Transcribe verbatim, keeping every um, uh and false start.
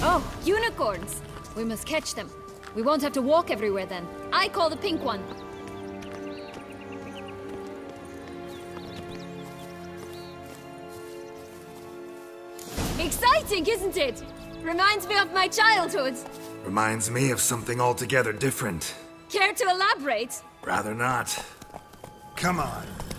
Oh, unicorns! We must catch them. We won't have to walk everywhere then. I call the pink one. Exciting, isn't it? Reminds me of my childhood. Reminds me of something altogether different. Care to elaborate? Rather not. Come on.